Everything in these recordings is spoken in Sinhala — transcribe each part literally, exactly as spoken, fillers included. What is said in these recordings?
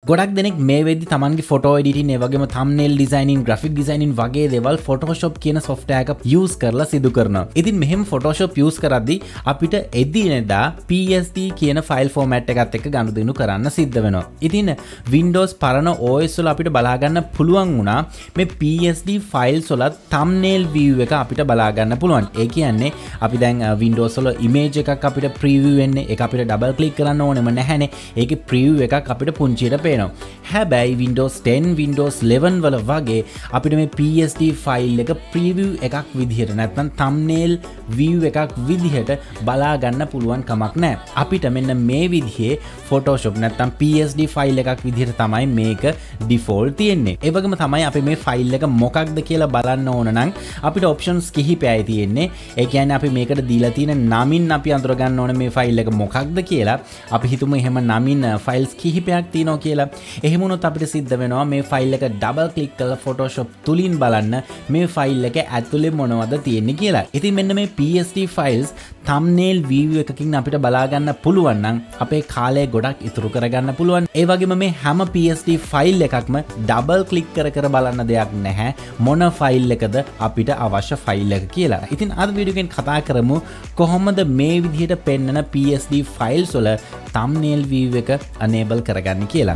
ගොඩක් දෙනෙක් මේ වෙද්දි තමන්ගේ ෆොටෝ එඩිටින් ඒ වගේම thumbnail designing, graphic designing වගේ දේවල් Photoshop කියන software එක use කරලා සිදු කරනවා. ඉතින් මෙහෙම Photoshop use කරද්දී අපිට එදිනෙදා P S D කියන file format එකත් එක්ක ගනුදෙනු කරන්න සිද්ධ වෙනවා. ඉතින් Windows පරණ O S වල අපිට බලා ගන්න පුළුවන් වුණා මේ P S D files වල thumbnail view එක අපිට බලා ගන්න පුළුවන්. ඒ කියන්නේ අපි දැන් Windows වල image එකක් අපිට preview වෙන්නේ ඒක අපිට double click කරන්න ඕනෙම නැහැනේ. ඒකේ preview එකක් අපිට පුංචියට පේනවා. හැබැයි Windows ten, Windows eleven වල වගේ අපිට මේ P S D file එක preview එකක් විදිහට නැත්නම් thumbnail view එකක් විදිහට බලා ගන්න පුළුවන් කමක් නැහැ. අපිට මෙන්න මේ විදිහේ Photoshop නැත්නම් P S D file එකක් විදිහට තමයි මේක default තියෙන්නේ. ඒ වගේම තමයි අපි මේ file එක මොකක්ද කියලා බලන්න ඕන නම් අපිට options කිහිපයයි තියෙන්නේ. ඒ කියන්නේ අපි මේකට දීලා තියෙන නමින් අපි අඳුර ගන්න ඕන මේ file එක මොකක්ද කියලා. අපි හිතමු එහෙම නමින් files කිහිපයක් තියෙනවා කියලා. එහෙම වුණොත් අපිට සිද්ධ වෙනවා මේ ෆයිල් එක ඩබල් ක්ලික් කරලා Photoshop තුලින් බලන්න මේ ෆයිල් එක ඇතුලේ මොනවද තියෙන්නේ කියලා. ඉතින් මෙන්න මේ P S D files thumbnail view එකකින් අපිට බලා ගන්න පුළුවන් නම් අපේ කාලය ගොඩක් ඉතුරු කරගන්න පුළුවන්. ඒ වගේම මේ හැම P S D ෆයිල් එකක්ම ඩබල් ක්ලික් කර කර බලන්න දෙයක් නැහැ. මොන ෆයිල් එකද අපිට අවශ්‍ය ෆයිල් එක කියලා. ඉතින් අද වීඩියෝ එකෙන් කතා කරමු කොහොමද මේ විදිහට පෙන්නන P S D files වල thumbnail view එක enable කරගන්න කියලා.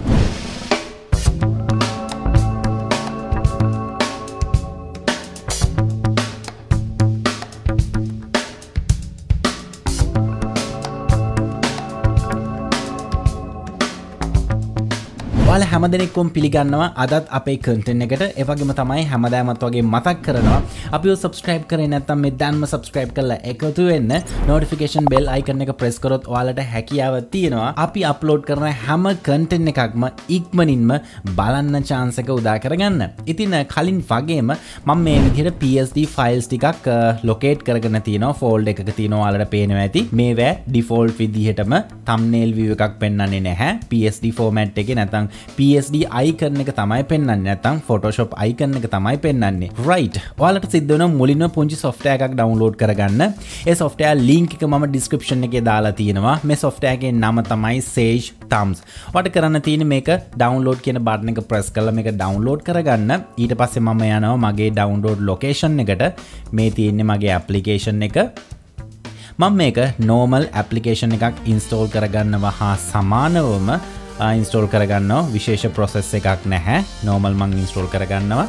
ඔයාලා හැම දෙනෙක්ම පිළිගන්නවා අදත් අපේ content එකට. ඒ වගේම තමයි හැමදාමත් වගේ මතක් කරනවා අපිව subscribe කරේ නැත්නම් මේ දැන්ම subscribe කරලා එකතු වෙන්න. notification bell icon එක press කරොත් ඔයාලට හැකියාව තියෙනවා අපි upload කරන හැම content එකක්ම ඉක්මනින්ම බලන්න chance එක උදා කරගන්න. ඉතින් කලින් වගේම මම මේ විදිහට P S D files ටිකක් locate කරගෙන තියෙනවා. folder එකක තියෙනවා ඔයාලට පේනවා ඇති. මේවා default විදිහටම thumbnail view එකක් පෙන්වන්නේ නැහැ. P S D format එකේ නැත්නම් P S D icon එක තමයි පෙන්වන්නේ නැත්නම් Photoshop icon එක තමයි පෙන්වන්නේ. right. ඔයාලට සිද්ධ වෙනවා මුලින්ම පුංචි software එකක් download කරගන්න. ඒ software link එක මම description එකේ දාලා තියෙනවා. මේ software එකේ නම තමයි Sage Thumbs. ඔයාලට කරන්න තියෙන්නේ මේක download කියන button එක press කරලා මේක download කරගන්න. ඊට පස්සේ මම යනවා මගේ download location එකට. මේ තියෙන්නේ මගේ application එක. මම මේක normal application එකක් install කරගන්නවා හා සමානවම install කරගන්නවා. විශේෂ process එකක් නැහැ. normal මම install කරගන්නවා.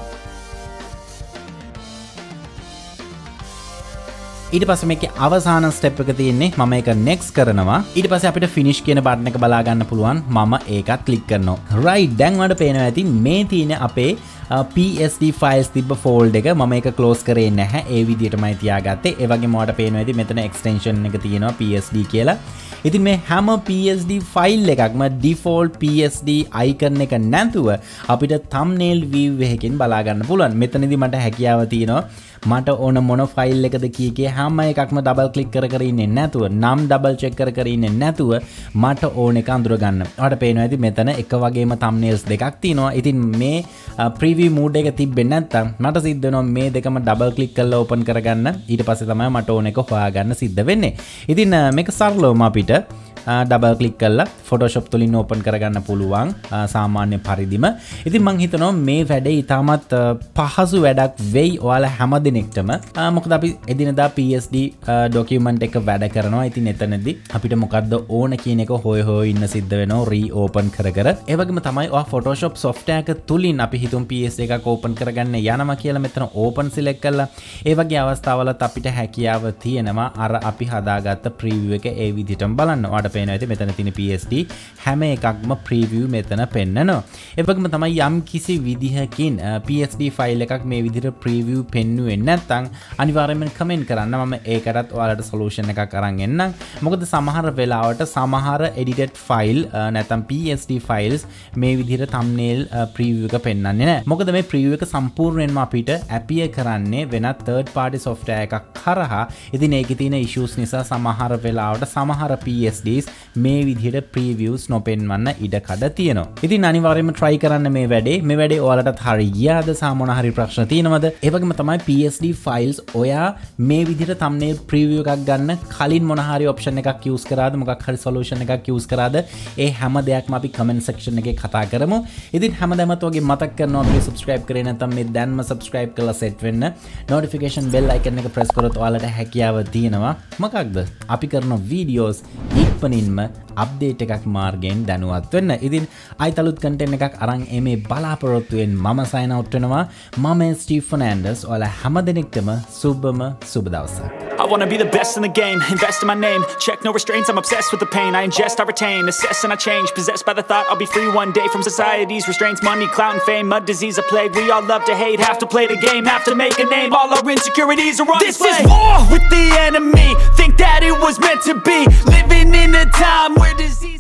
ඊට පස්සේ මේකේ අවසාන step එක තියෙන්නේ මම ඒක next කරනවා. ඊට පස්සේ අපිට finish කියන button එක බලා ගන්න පුළුවන්. මම ඒකත් click කරනවා. right. දැන් ඔයාලට පේනවා ඇති මේ තියෙන අපේ P S D files තිබ්බ folder එක. මම ඒක close කරේ නැහැ. ඒ විදිහටමයි තියාගත්තේ. ඒ වගේම ඔයාලට පේනවා ඇති මෙතන extension එක තියෙනවා P S D කියලා. ඉතින් මේ හැම P S D file එකක්ම default P S D icon එක නැතුව අපිට thumbnail view එකකින් බලා ගන්න පුළුවන්. මෙතනදී මට හැකියාව තියෙනවා මට ඕන මොන ෆයිල් එකද කී කී හැම එකක්ම ඩබල් ක්ලික් කර කර ඉන්නේ නැතුව නම් ඩබල් චෙක් කර කර ඉන්නේ නැතුව මට ඕන එක අඳුර ගන්න. ඔයාලට පේනවා ඇති මෙතන එක වගේම thumbnails දෙකක් තියෙනවා. ඉතින් මේ preview mode එක තිබ්බෙන්නේ නැත්තම් මට සිද්ධ වෙනවා මේ දෙකම ඩබල් ක්ලික් කරලා open කරගන්න. ඊට පස්සේ තමයි මට ඕන එක හොයාගන්න සිද්ධ වෙන්නේ. ඉතින් මේක සරලවම අපිට double click කරලා Photoshop තුලින් open කරගන්න පුළුවන් සාමාන්‍ය පරිදිම. ඉතින් මම හිතනවා මේ වැඩේ ඉතාමත් පහසු වැඩක් වෙයි ඔයාලා හැම දිනෙකටම. මොකද අපි එදිනදා P S D document එක වැඩ කරනවා. ඉතින් එතනදී අපිට මොකද්ද ඕන කියන එක හොය හොය ඉන්න සිද්ධ වෙනවා re-open කර කර. ඒ වගේම තමයි ඔයා Photoshop software එක තුලින් අපි හිතමු P S D එකක් open කරගන්න යනවා කියලා මෙතන open select කරලා ඒ වගේ අවස්ථාවලත් අපිට හැකියාව තියෙනවා අර අපි හදාගත්ත preview එක ඒ විදිහටම බලන්න. ඔයාලට පේනවා ඇති මෙතන තියෙන P S D හැම එකක්ම preview මෙතන පෙන්නනවා. ඒ වගේම තමයි යම් කිසි විදිහකින් P S D file එකක් මේ විදිහට preview පෙන්නුවේ නැත්නම් අනිවාර්යයෙන්ම comment කරන්න. මම ඒකටත් ඔයාලට solution එකක් අරන් එන්නම්. මොකද සමහර වෙලාවට සමහර edited file නැත්නම් P S D files මේ විදිහට thumbnail preview එක පෙන්වන්නේ නැහැ. මොකද මේ preview එක සම්පූර්ණයෙන්ම අපිට appear කරන්නේ වෙනත් third party software එකක් කරහා. ඉතින් ඒකේ තියෙන issues නිසා සමහර වෙලාවට සමහර P S Ds galleries මේ විදිහට previews නොපෙන්වන්න ඉඩ කඩ තියෙනවා. ඉතින් අනිවාර්යයෙන්ම try කරන්න මේ වැඩේ. මේ වැඩේ ඔයාලටත් හරි ගියාද? සා මොන හරි ප්‍රශ්න තියෙනවද? ඒ වගේම තමයි P S D files ඔයා මේ විදිහට thumbnail preview එකක් ගන්න කලින් මොන හරි option එකක් use කරාද? මොකක් හරි solution එකක් use කරාද? ඒ හැම දෙයක්ම අපි comment section එකේ කතා කරමු. ඉතින් හැමදාමත් ඔයගේ මතක් කරනවා අපි subscribe කරේ නැත්නම් මේ දැන්ම subscribe කරලා set වෙන්න. notification bell icon එක press කරොත් ඔයාලට හැකියාව තියෙනවා. මොකක්ද? අපි කරන videos ඉක්මනින්ම update එකක් මාර්ගයෙන් දැනුවත් වෙන්න. ඉතින් අයිත් අලුත් content එකක් අරන් එමේ බලාපොරොත්තු වෙන මම sign out වෙනවා. මම Steve Fernandez. ඔයාලා හැමදෙනෙක්ටම සුබම සුබ දවසක්. I wanna be the best in the game, invest in my name, check no restraints, I'm obsessed with the pain, I ingest, I retain, assess and I change, possessed by the thought I'll be free one day from society's restraints, money, clout and fame, a disease, a plague, we all love to hate, have to play the game, have to make a name, all our insecurities are on this display. This is war with the enemy, think that it was meant to be, living in a time where disease